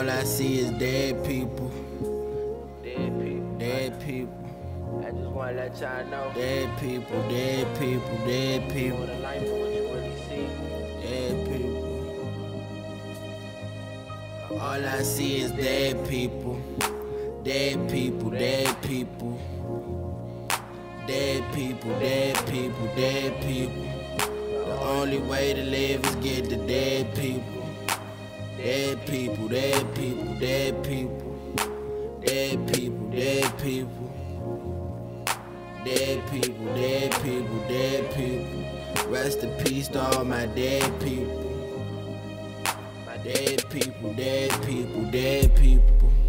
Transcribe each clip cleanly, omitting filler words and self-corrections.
All I see is dead people. Dead people. Dead people. I just wanna let y'all know. Dead people, dead people, dead people. More than life for what you really see. Dead people. All I see is dead people. Dead people, dead people. Dead people, dead people, dead people. The only way to live is get the dead people. Dead people, dead people, dead people. Dead people, dead people. Dead people, dead people, dead people. Rest in peace to all my dead people. My dead people, dead people, dead people.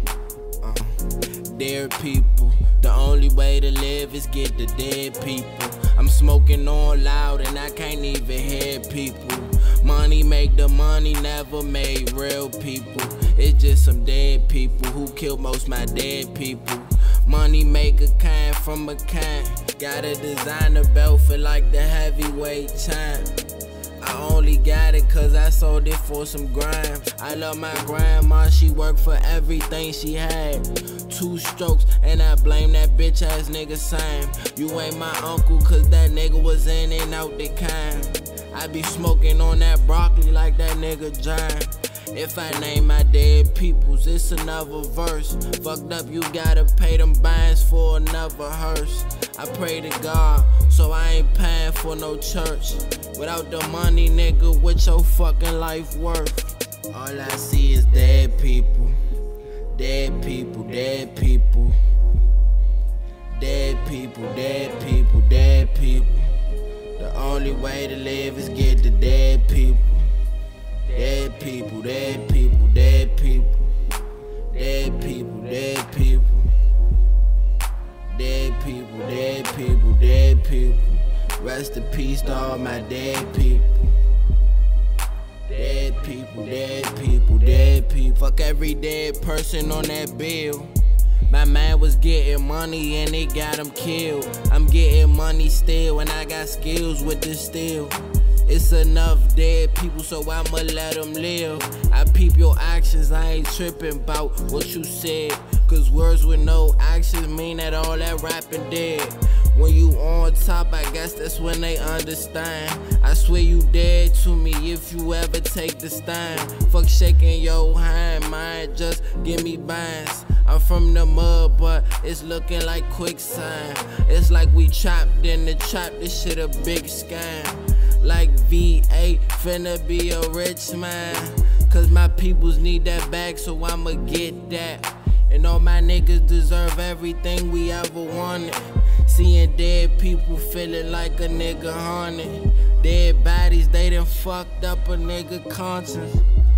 Dead people. The only way to live is get the dead people. I'm smoking on loud and I can't even hear people. Money make the money, never made real people. It's just some dead people who killed most my dead people. Money make a kind from a kind. Got a designer belt for like the heavyweight champ. I only got it cause I sold it for some grime. I love my grandma, she worked for everything she had. 2 strokes and I blame that bitch ass nigga Sam. You ain't my uncle cause that nigga was in and out the kind. I be smoking on that broccoli like that nigga John. If I name my dead peoples, it's another verse. Fucked up, you gotta pay them binds for another hearse. I pray to God, so I ain't paying for no church. Without the money, nigga, what your fucking life worth? All I see is dead people. Dead people, dead people. Dead people, dead people, dead people. The only way to live is get the dead people. Dead people, dead people, dead people. Dead people, dead people. Dead people, dead people, dead people. Rest in peace to all my dead people. Dead people, dead people, dead people. Fuck every dead person on that bill. My man was getting money and it got him killed. I'm getting money still and I got skills with this steel. It's enough dead people, so I'ma let them live. I peep your actions, I ain't tripping about what you said. Cause words with no actions mean that all that rapping dead. When you on top, I guess that's when they understand. I swear you dead to me if you ever take the stand. Fuck shaking your hand, mine just give me binds. I'm from the mud, but it's looking like quicksand. It's like we trapped in the trap, this shit a big scam. Like V8, finna be a rich man. Cause my peoples need that bag, so I'ma get that. And all my niggas deserve everything we ever wanted. Seeing dead people feeling like a nigga haunted. Dead bodies, they done fucked up a nigga conscience.